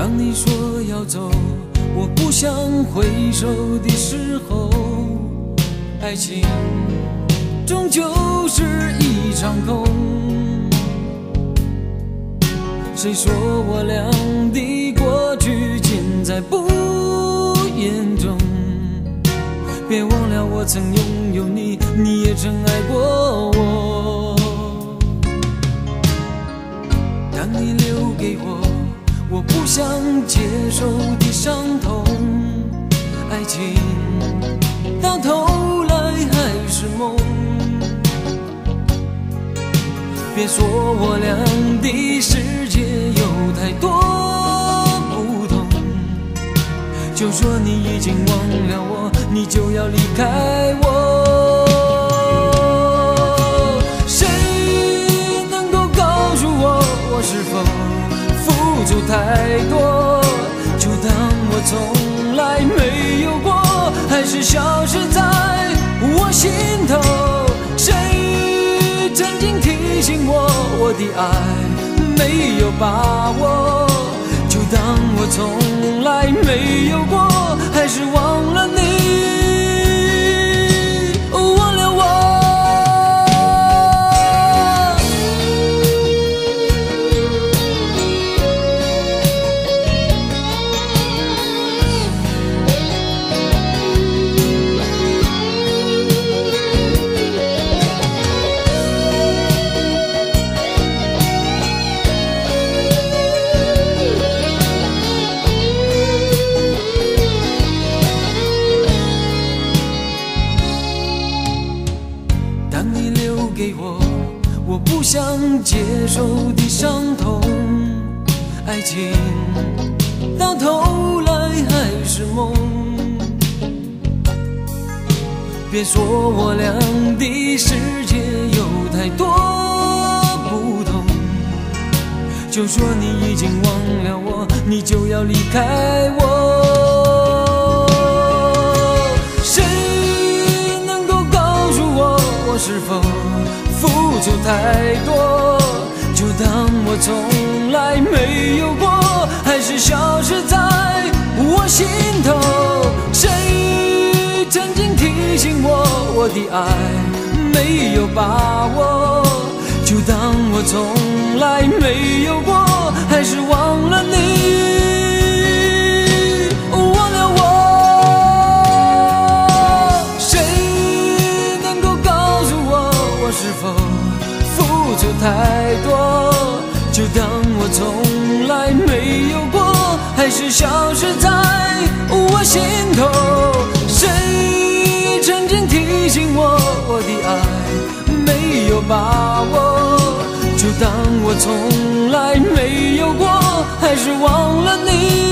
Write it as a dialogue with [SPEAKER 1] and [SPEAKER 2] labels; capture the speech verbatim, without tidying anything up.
[SPEAKER 1] 当你说要走，我不想回首的时候，爱情终究是一场空。谁说我俩的过去尽在不言中？别忘了我曾拥有你，你也曾爱过我。当你留给我我不想接受的伤痛，爱情到头来还是梦。别说我俩的世界有太多不同，就说你已经忘了我，你就要离开我。谁能够告诉我，我是否付出太多，就当我从来没有过，还是消失在我心头。谁曾经提醒我，我的爱没有把握，就当我从来没有过，还是忘了你，忘了我。给我我不想接受的伤痛，爱情到头来还是梦。别说我俩的世界有太多不同，就说你已经忘了我，你就要离开我。谁能够告诉我，我是否付出太多，就当我从来没有过，还是消失在我心头。谁曾经提醒我，我的爱没有把握，就当我从来没有过，还是忘了你，忘了我。谁能够告诉我，我是否付出太多，就当我从来没有过，还是消失在我心头。谁曾经提醒我，我的爱没有把握，就当我从来没有过，还是忘了你。